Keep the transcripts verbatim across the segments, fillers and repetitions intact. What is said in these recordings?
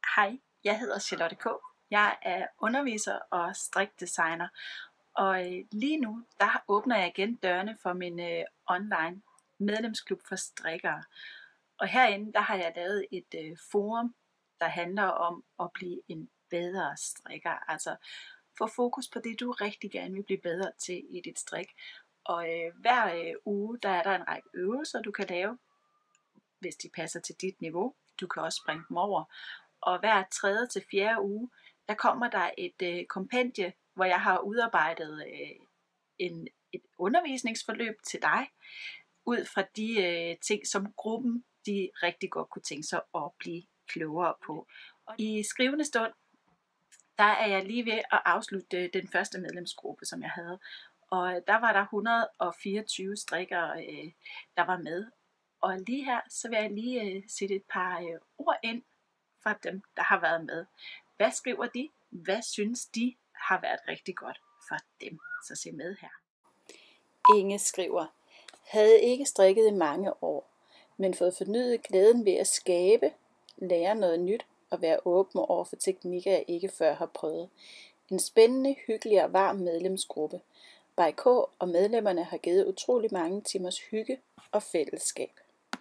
Hej, jeg hedder Charlotte K. Jeg er underviser og strikdesigner, og lige nu der åbner jeg igen dørene for min øh, online medlemsklub for strikkere. Og herinde der har jeg lavet et øh, forum, der handler om at blive en bedre strikker. Altså få fokus på det, du rigtig gerne vil blive bedre til i dit strik. Og øh, hver øh, uge der er der en række øvelser, du kan lave, hvis de passer til dit niveau. Du kan også springe dem over. Og hver tredje til fjerde uge, der kommer der et øh, kompendie, hvor jeg har udarbejdet øh, en, et undervisningsforløb til dig, ud fra de øh, ting, som gruppen de rigtig godt kunne tænke sig at blive klogere på. Og i skrivende stund, der er jeg lige ved at afslutte den første medlemsgruppe, som jeg havde. Og der var der et hundrede og fireogtyve strikkere, øh, der var med. Og lige her, så vil jeg lige øh, sætte et par øh, ord ind fra dem, der har været med. Hvad skriver de? Hvad synes de har været rigtig godt for dem? Så se med her. Inge skriver, havde ikke strikket i mange år, men fået fornyet glæden ved at skabe, lære noget nyt og være åben over for teknikker, jeg ikke før har prøvet. En spændende, hyggelig og varm medlemsgruppe. By K og medlemmerne har givet utrolig mange timers hygge og fællesskab.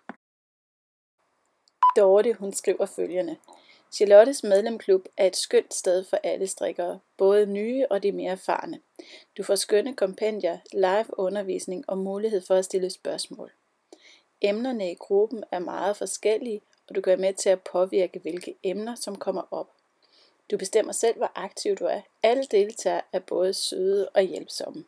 Dorte, hun skriver følgende. Charlottes medlemsklub er et skønt sted for alle strikkere, både nye og de mere erfarne. Du får skønne kompendier, live undervisning og mulighed for at stille spørgsmål. Emnerne i gruppen er meget forskellige, og du kan være med til at påvirke, hvilke emner, som kommer op. Du bestemmer selv, hvor aktiv du er. Alle deltagere er både søde og hjælpsomme.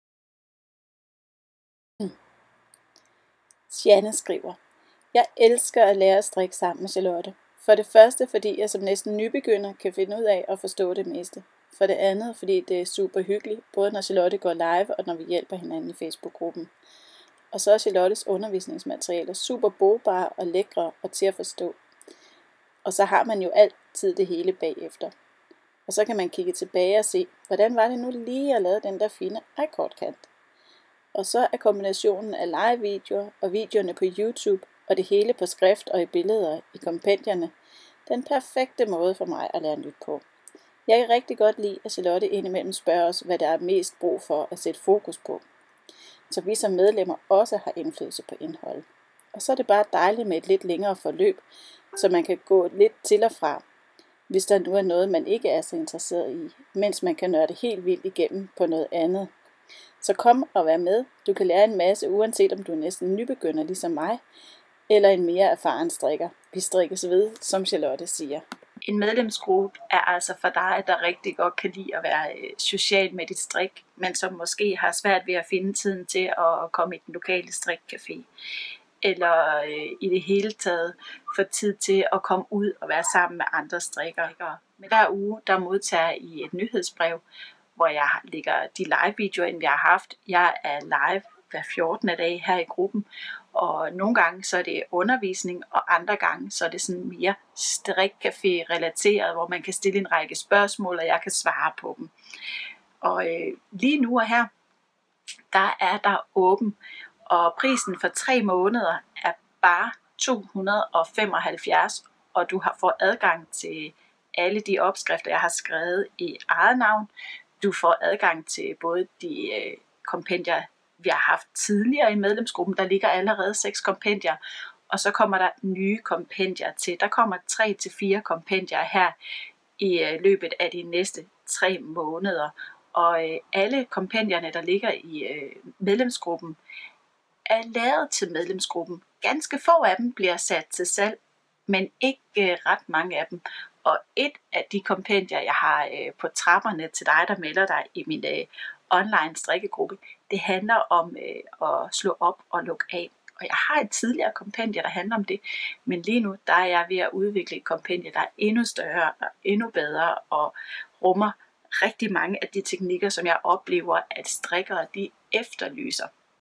Janne skriver, jeg elsker at lære at strikke sammen med Charlotte. For det første, fordi jeg som næsten nybegynder kan finde ud af at forstå det meste. For det andet, fordi det er super hyggeligt, både når Charlotte går live og når vi hjælper hinanden i Facebook-gruppen. Og så er Charlottes undervisningsmaterialer super brugbare og lækre og til at forstå. Og så har man jo altid det hele bagefter. Og så kan man kigge tilbage og se, hvordan var det nu lige at lave den der fine i-cord-kant. Og så er kombinationen af live-videoer og videoerne på YouTube og det hele på skrift og i billeder i kompendierne den perfekte måde for mig at lære nyt på. Jeg kan rigtig godt lide, at Charlotte indimellem spørger os, hvad der er mest brug for at sætte fokus på. Så vi som medlemmer også har indflydelse på indholdet. Og så er det bare dejligt med et lidt længere forløb, så man kan gå lidt til og fra, hvis der nu er noget, man ikke er så interesseret i, mens man kan nørde helt vildt igennem på noget andet. Så kom og vær med. Du kan lære en masse, uanset om du er næsten nybegynder ligesom mig, eller en mere erfaren strikker. Vi strikkes ved, som Charlotte siger. En medlemsgruppe er altså for dig, der rigtig godt kan lide at være social med dit strik, men som måske har svært ved at finde tiden til at komme i den lokale strikcafé. Eller øh, i det hele taget få tid til at komme ud og være sammen med andre strikkere. Men hver uge, der modtager I et nyhedsbrev, hvor jeg lægger de live-videoer ind, vi har haft. Jeg er live hver fjortende dag her i gruppen, og nogle gange så er det undervisning, og andre gange så er det sådan mere strikcafé-relateret, hvor man kan stille en række spørgsmål, og jeg kan svare på dem. Og øh, lige nu og her, der er der åben, og prisen for tre måneder er bare to hundrede og femoghalvfjerds, og du har fået adgang til alle de opskrifter, jeg har skrevet i eget navn. Du får adgang til både de øh, kompendier, vi har haft tidligere i medlemsgruppen. Der ligger allerede seks kompendier, og så kommer der nye kompendier til. Der kommer tre til fire kompendier her i øh, løbet af de næste tre måneder. Og øh, alle kompendierne, der ligger i øh, medlemsgruppen, er lavet til medlemsgruppen. Ganske få af dem bliver sat til salg, men ikke øh, ret mange af dem. Og et af de kompendier, jeg har øh, på trapperne til dig, der melder dig i min øh, online strikkegruppe, det handler om øh, at slå op og lukke af. Og jeg har et tidligere kompendie, der handler om det, men lige nu der er jeg ved at udvikle et kompendie, der er endnu større og endnu bedre og rummer rigtig mange af de teknikker, som jeg oplever, at strikkere de efterlyser.